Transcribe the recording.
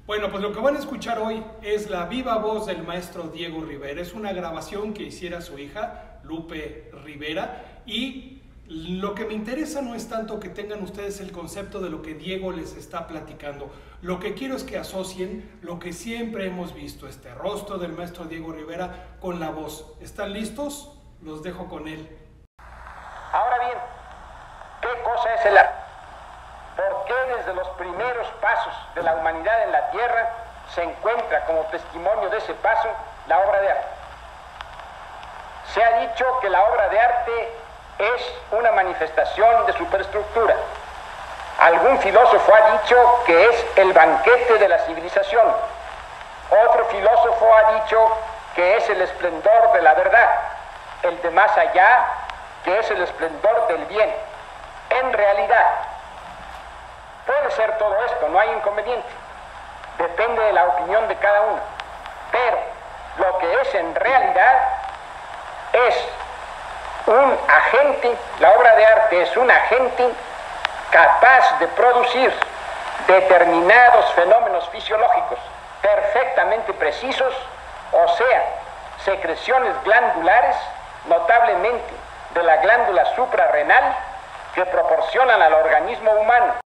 Bueno, pues lo que van a escuchar hoy es la viva voz del maestro Diego Rivera. Es una grabación que hiciera su hija, Lupe Rivera, y lo que me interesa no es tanto que tengan ustedes el concepto de lo que Diego les está platicando. Lo que quiero es que asocien lo que siempre hemos visto, este rostro del maestro Diego Rivera con la voz. ¿Están listos? Los dejo con él. Ahora bien, ¿qué cosa es el arte? ¿Por qué desde los primeros pasos de la humanidad en la Tierra se encuentra como testimonio de ese paso la obra de arte? Se ha dicho que la obra de arte es una manifestación de superestructura. Algún filósofo ha dicho que es el banquete de la civilización. Otro filósofo ha dicho que es el esplendor de la verdad, el de más allá, que es el esplendor del bien. En realidad, puede ser todo esto, no hay inconveniente. Depende de la opinión de cada uno. Pero lo que es en realidad es un agente, la obra de arte es un agente capaz de producir determinados fenómenos fisiológicos perfectamente precisos, o sea, secreciones glandulares, notablemente de la glándula suprarrenal, que proporcionan al organismo humano